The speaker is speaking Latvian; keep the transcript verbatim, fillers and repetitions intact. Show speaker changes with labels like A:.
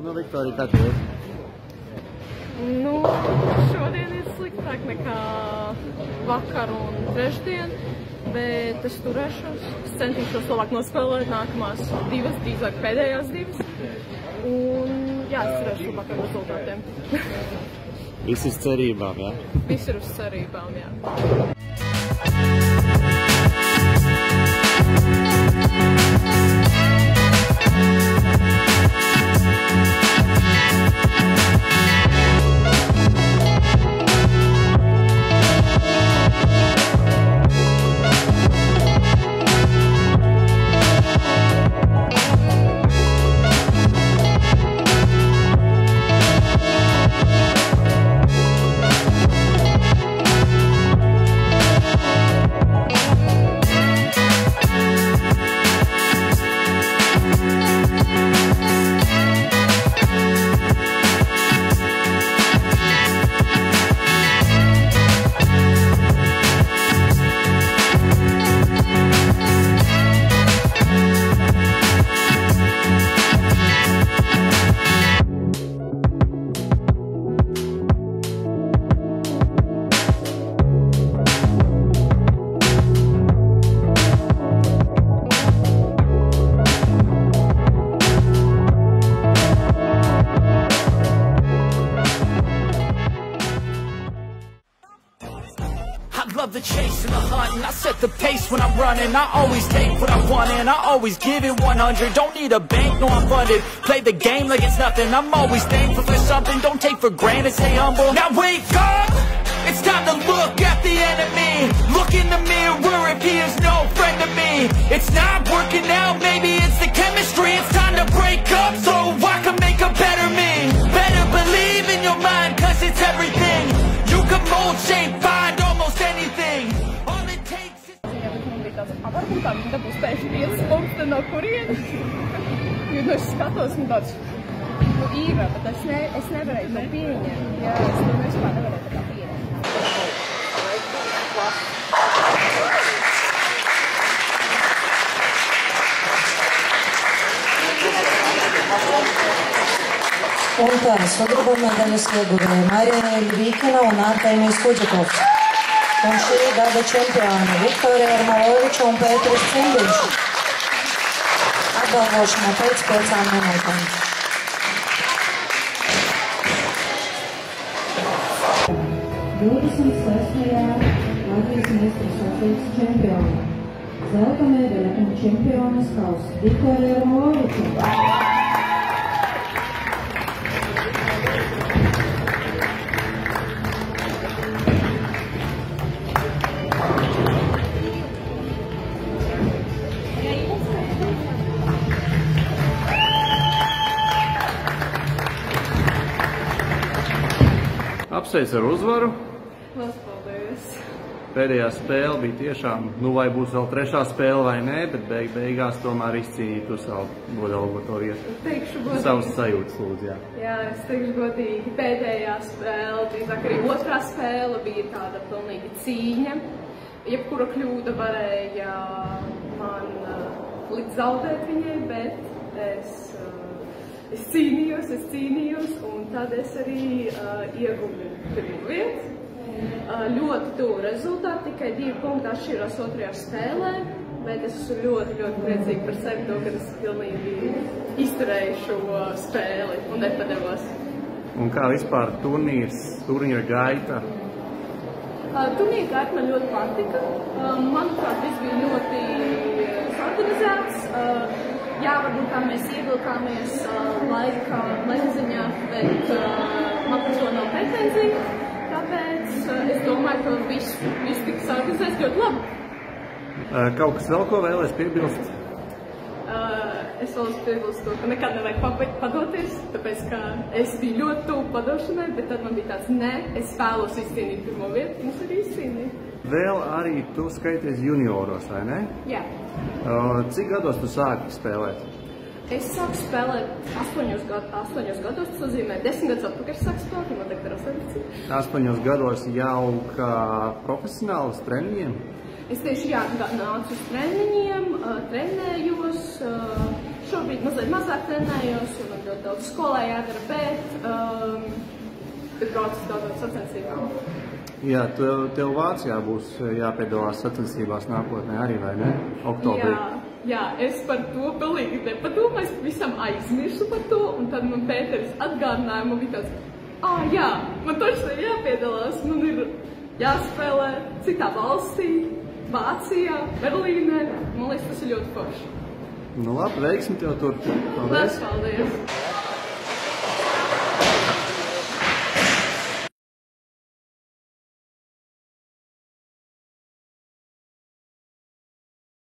A: Nu, Viktorija, kā tev?
B: Nu, šodien ir sliktāk nekā vakar un trešdien, bet es turēšos. Es centīšos labāk nospēlēt nākamās divas, drīzāk pēdējās divas. Un jā, es turēšu labāk ar rezultātiem.
A: Viss uz cerībām, jā?
B: Viss ir uz cerībām, jā.
C: Love the chase and the hunt, and I set the pace when I'm running. I always take what I want and I always give it one hundred. Don't need a bank, no I'm funded. Play the game like it's nothing. I'm always thankful for something. Don't take for granted, stay humble. Now wake up! It's time to look at the enemy. Look in the mirror if he is no friend to me. It's not working out, maybe it's the chemistry. It's time to break up so I can make a better me. Better believe in your mind, cause it's everything. You can mold, shape, find almost anything. All it takes is...
B: A varbūt tā viņa dabūs pēkšņi piecas punktus no kurienes. Jo nu es skatos un tāds, nu Īva, bet es, ne, es nevarēju to pieņemt. Jā, es to vispār nevarēju tā pieņemt.
D: Un tā, sudraba medaļas ieguvēja Marija Ļvīkina un Artēmijs Kuģakovs. Un šī gada čempioni Viktorija Armaloviča un Pēteris Cimdiņš. Apbalvošana pēc piecām minūtēm.
E: divdesmit sestajā Latvijas meistaru sacītas čempioni. Zelta medaļa un čempionas kausa Viktorija Armaloviča.
A: Apsveic ar uzvaru.
B: Lielas paldies.
A: Pēdējā spēle bija tiešām, nu vai būs vēl trešā spēle vai nē, bet beig, beigās tomēr izcīnīja to savu godalgoto vietu.
B: Teikšu godīgi.
A: Savas sajūtas, lūdzu, jā. Jā,
B: es teikšu godīgi. Pēdējā spēle, drīzāk arī otrā spēle bija tāda pilnīga cīņa. Jebkura kļūda varēja man uh, likt zaudēt viņai, bet es, uh, es cīnījos, es cīnījos, un tad es arī uh, ieguvu pirmo vietu. Uh, ļoti tuvu rezultātu, tikai divi punkti atšķirās otrajā spēlē, bet es esmu ļoti, ļoti priecīga par sevi to, ka es pilnīgi izturēju šo spēli un nepadevos.
A: Un kā vispār turnīrs, turnīra gaita?
B: Uh, turnīra gaita man ļoti patika. Uh, manuprāt, viss bija ļoti organizēts. Uh, jā, varbūt kā mēs ievilkāmies uh, laika, laika ziņā, bet uh, man par to nav pretenzija. Tāpēc uh, es domāju, ka viss, viss tiks organizēts ļoti labi.
A: Uh, kaut kas vēl, ko vēlēs piebilst?
B: Uh, es vēlos piebilst to, ka nekad nevajag padoties, tāpēc, ka es biju ļoti tuvu padošanai, bet tad man bija tāds, nē, es vēlos izcīnīt pirmo vietu, mums arī izcīnīt.
A: Vēl arī tu skaities junioros, vai ne?
B: Jā.
A: Uh, cik gados tu sāki spēlēt?
B: Es sāku spēlēt astoņos, gad, astoņos gados, tas nozīmē desmit gadus atpakaļ sāku spēlēt, un man tagad ir astoņdesmit.
A: Astoņos gados jau kā profesionāls treniņiem?
B: Es tieši jā, nācu uz treniņiem, trenējos. šobrīd mazliet mazāk trenējos, jo man ļoti daudz skolā jādara, bet, um, bet braucu uz daudzām sacensībām.
A: Jā, tev, tev Vācijā būs jāpiedalās sacensībās nākotnē arī, vai ne? Oktobrī.
B: Jā, jā, es par to pilnīgi nepadomāju, es visam aizmirsu par to, un tad man Pēteris atgādināja, man bija tāds, ā, jā, man taču ir jāpiedalās, man ir jāspēlē citā valstī, Vācijā, Berlīnē, man liekas, tas ir ļoti forši.
A: Nu labi, veiksim tev tur.
B: Paldies! Paldies!